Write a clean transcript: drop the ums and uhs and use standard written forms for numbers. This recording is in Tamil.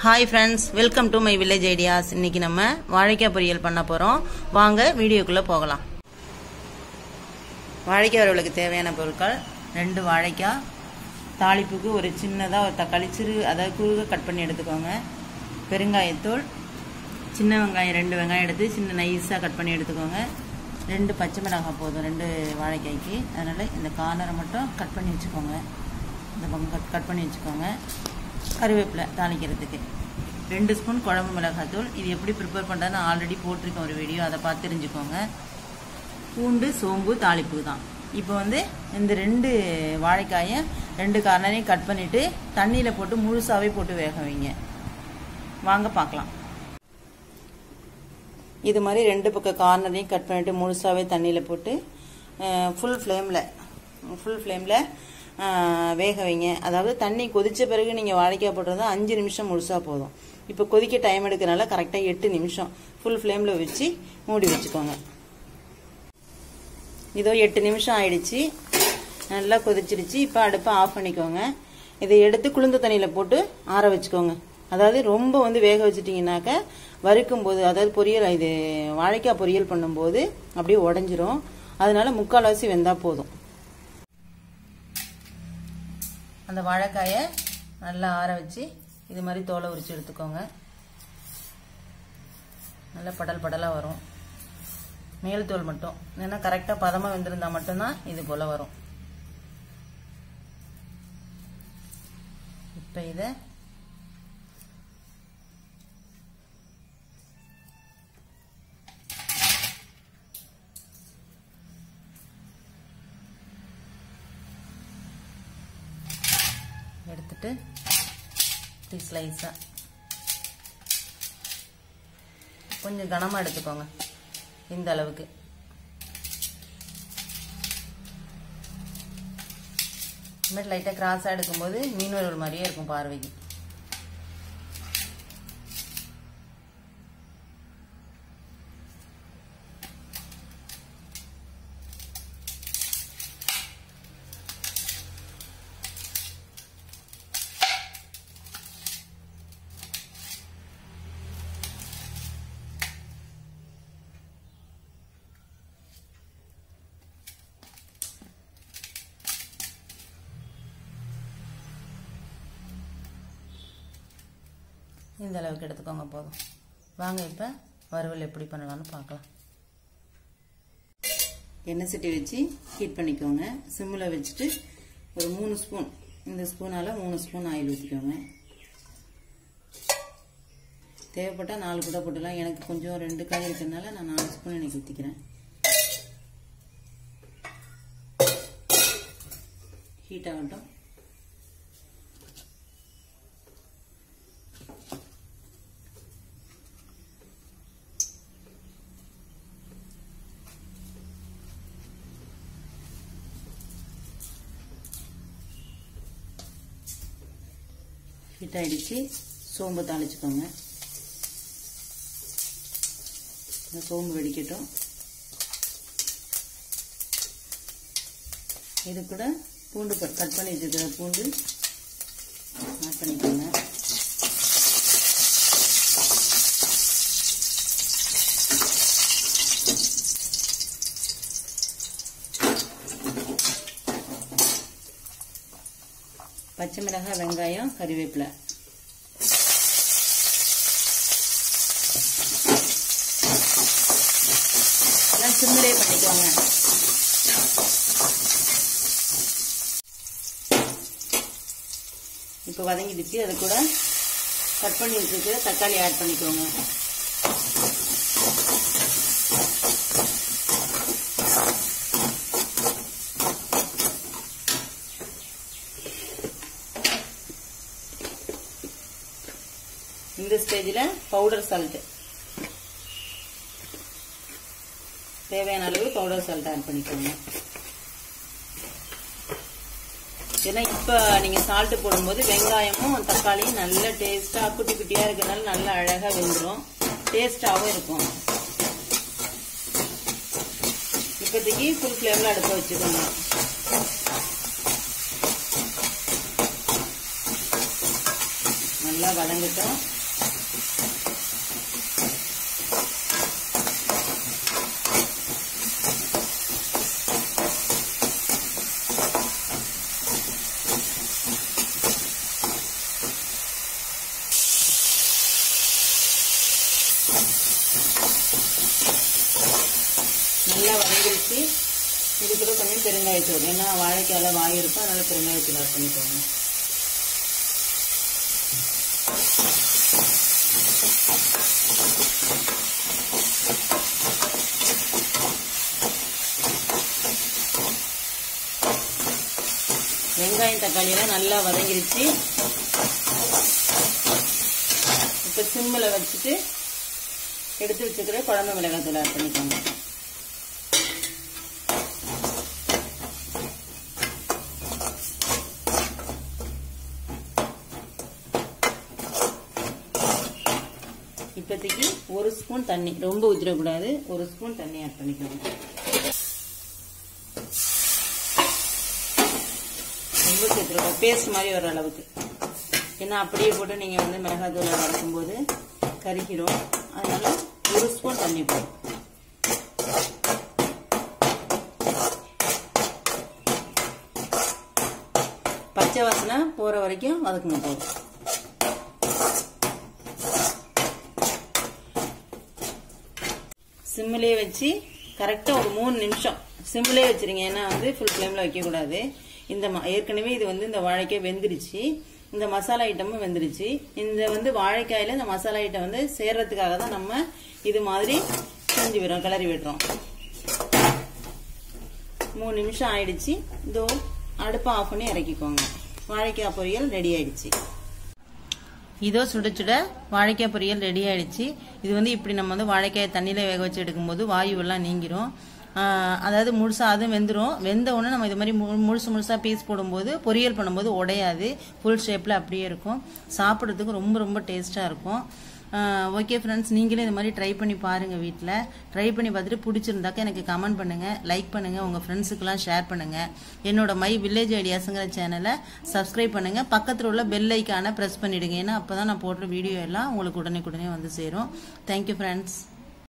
High friends welcome to my village ideas. இன்னைக்கு நம்ம வாழைக்காய் பொரியல் பண்ண போறோம்। வாங்க வீடியோக்குள்ள போகலாம்। வாழைக்காய் வறுவலுக்கு தேவையான பொருட்கள் 2 வாழைக்காய், தாளிப்புக்கு ஒரு சின்னதா ஒரு தக்காளி அதாவது குறுக கட் பண்ணி எடுத்துக்கோங்க, பெருங்காயத்தூள், சின்ன வெங்காயம் 2 வெங்காயம் எடுத்து சின்ன நைஸா கட் பண்ணி எடுத்துக்கோங்க, 2 பச்சை மிளகாய் போதும் 2 வாழைக்காய்க்கு, அதனால இந்த கார்னரை மட்டும் கட் பண்ணி வச்சுக்கோங்க, இந்த பக்கம் கட் பண்ணி வச்சுக்கோங்க, கருவேப்பிலை தாளிக்கிறதுக்கு 2 ஸ்பூன் குழம்பு மிளகாய்த்தூள்। இது எப்படி ப்ரிப்பேர் பண்ணுறதுன்னு ஆல்ரெடி போட்டிருக்கேன் ஒரு வீடியோ, அதை பார்த்து தெரிஞ்சுக்கோங்க। பூண்டு சோம்பு தாளிப்பு தான்। இப்போ இந்த 2 வாழைக்காயை 2 கார்னரையும் கட் பண்ணிவிட்டு தண்ணியில் போட்டு முழுசாகவே போட்டு வேக வைங்க। வாங்க பார்க்கலாம்। இது மாதிரி 2 பக்கம் கார்னரையும் கட் பண்ணிவிட்டு முழுசாகவே தண்ணியில் போட்டு ஃபுல் ஃப்ளேமில் வேக வைங்க। அதாவது தண்ணி கொதிச்ச பிறகு நீங்கள் வாழைக்காய் போடுறது 5 நிமிஷம் முழுசாக போதும்। இப்போ கொதிக்க டைம் எடுக்கிறனால கரெக்டாக 8 நிமிஷம் ஃபுல் ஃப்ளேமில் வச்சு மூடி வச்சுக்கோங்க। இதோ 8 நிமிஷம் ஆயிடுச்சு, நல்லா கொதிச்சிருச்சு। இப்போ அடுப்பை ஆஃப் பண்ணிக்கோங்க। இதை எடுத்து குளிர்ந்த தண்ணியில் போட்டு ஆற வச்சுக்கோங்க। அதாவது ரொம்ப வேக வச்சுட்டிங்கனாக்க வறுக்கும் போது, அதாவது பொரியல் இது வாழைக்காய் பொரியல் பண்ணும்போது அப்படியே உடஞ்சிரும், அதனால முக்கால்வாசி வெந்தா போதும்। அந்த வாழைக்காயை நல்லா ஆற வச்சு இது மாதிரி தோலை உரிச்சு எடுத்துக்கோங்க। நல்லா படலாக வரும், மேல் தோல் மட்டும், ஏன்னா கரெக்டாக பதமாக வெந்திருந்தா மட்டும்தான் இது போல் வரும்। இப்போ இதை எடுத்துட்டு இப்படி ஸ்லைஸா கொஞ்சம் கனமா எடுத்துக்கோங்க, இந்த அளவுக்கு। இந்த மாதிரி லைட்டா கிராஸா எடுக்கும்போது மீன் வறுவல் மாதிரியே இருக்கும் பார்வைக்கு। இந்த அளவுக்கு எடுத்துக்கோங்க போதும்। வாங்க இப்போ வறுவல் எப்படி பண்ணலாம்னு பார்க்கலாம்। எண்ணெய் சட்டி வச்சு ஹீட் பண்ணிக்கோங்க, சிம்மில் வச்சுட்டு ஒரு 3 ஸ்பூன், இந்த ஸ்பூனால் 3 ஸ்பூன் ஆயில் ஊற்றிக்கோங்க। தேவைப்பட்டால் 4 கூட போட்டுலாம், எனக்கு கொஞ்சம் 2 காய் இருக்கிறதுனால நான் 4 ஸ்பூன் எனக்கு ஊற்றிக்கிறேன்। ஹீட் ஆகட்டும்। ஹீட் ஆயிடுச்சு, சோம்பு தாளிச்சுக்கோங்க। சோம்பு வெடிக்கட்டும்। இது கூட பூண்டு கட் பண்ணி வச்சுக்கிற பூண்டு ஆட் பண்ணிக்கோங்க। பச்சை மிளகாய், வெங்காயம், கறிவேப்பிலை, எல்லாம் சிம்மிலே பண்ணிக்கோங்க। இப்போ வதங்கிடுச்சு, அது கூட கட் பண்ணி வச்சுட்டு தக்காளி ஆட் பண்ணிக்கோங்க। இந்த ஸ்டேஜில் பவுடர் சால்ட், தேவையான அளவு பவுடர் சால்ட் ஆட் பண்ணிக்கோங்க। ஏன்னா இப்போ நீங்கள் சால்ட் போடும்போது வெங்காயமும் தக்காளியும் நல்ல டேஸ்ட்டாக குட்டி குட்டியாக இருக்கிறதுனால நல்லா அழகாக வெந்துடும், டேஸ்டாகவும் இருக்கும்। இப்போதைக்கு ஃபுல் ஃப்ளேமில் அடுப்ப வச்சுக்கோங்க। நல்லா வதங்கட்டும்। நல்லா வதங்கிடுச்சு. இது கூட கொஞ்சம் பெருங்காயத்தூள், ஏன்னா வாழைக்காயில வாய் இருக்கும், அதனால பெருங்காயத்தூள் ஆட் பண்ணிக்கோங்க. வெங்காயம் தக்காளியெல்லாம் நல்லா வதங்கிடுச்சு. இப்போ சிம்மில் வச்சுட்டு எடுத்து வச்சுக்கிற குழம்பு மிளகாத்தூள் ஆட் பண்ணிக்கோங்க. இப்போதைக்கு 1 ஸ்பூன் தண்ணி, ரொம்ப ஊற்றிடக்கூடாது, 1 ஸ்பூன் தண்ணி ஆட் பண்ணிக்கோங்க. ரொம்ப சேர்த்துருக்கோம், பேஸ்ட் மாதிரி வர அளவுக்கு. ஏன்னா அப்படியே போட்டு நீங்கள் வந்து மிளகாத்தூளை வதக்கும் போது கருகிடும், அதனால 1 ஸ்பூன் தண்ணி போடும். பச்சை வாசனை போகிற வரைக்கும் வதக்குங்க போதும். சிம்மிலே வச்சு கரெக்டாக ஒரு 3 நிமிஷம் சிம்மிலே வச்சிருங்க. ஏன்னா வந்து ஃபுல் ஃப்ளேமில் வைக்கக்கூடாது. இந்த ஏற்கனவே இது வந்து இந்த வாழைக்காய் வெந்துருச்சு, இந்த மசாலா ஐட்டமும் வெந்துருச்சு. இந்த வந்து வாழைக்காயில் இந்த மசாலா ஐட்டம் வந்து சேர்றதுக்காக தான் நம்ம இது மாதிரி செஞ்சு விடுறோம், கிளறி விடுறோம். 3 நிமிஷம் ஆயிடுச்சு. இதோ அடுப்பை ஆஃப் பண்ணி இறக்கிக்கோங்க. வாழைக்காய் பொரியல் ரெடி ஆயிடுச்சு. இதோ சுட சுட வாழைக்காய் பொரியல் ரெடி ஆயிடுச்சு. இது வந்து இப்படி நம்ம வந்து வாழைக்காயை தண்ணியில் வேக வச்சு எடுக்கும்போது வாயுவெல்லாம் நீங்கிரும். அதாவது முழுசாக அதுவும் வெந்துடும். வெந்த உடனே நம்ம இது மாதிரி முழுசாக பீஸ் போடும்போது பொரியல் பண்ணும்போது உடையாது, ஃபுல் ஷேப்பில் அப்படியே இருக்கும். சாப்பிட்றதுக்கு ரொம்ப ரொம்ப டேஸ்ட்டாக இருக்கும். ஓகே ஃப்ரெண்ட்ஸ், நீங்களும் இது மாதிரி ட்ரை பண்ணி பாருங்கள். வீட்டில் ட்ரை பண்ணி பார்த்துட்டு பிடிச்சிருந்தாக்க எனக்கு கமெண்ட் பண்ணுங்கள், லைக் பண்ணுங்கள், உங்கள் ஃப்ரெண்ட்ஸுக்கெல்லாம் ஷேர் பண்ணுங்கள். என்னோட மை வில்லேஜ் ஐடியாஸுங்கிற சேனலை சப்ஸ்கிரைப் பண்ணுங்கள். பக்கத்தில் உள்ள பெல் ஐக்கானை ப்ரெஸ் பண்ணிவிடுங்க. ஏன்னா அப்போ தான் நான் போடுற வீடியோ எல்லாம் உங்களுக்கு உடனே வந்து சேரும். Thank you friends.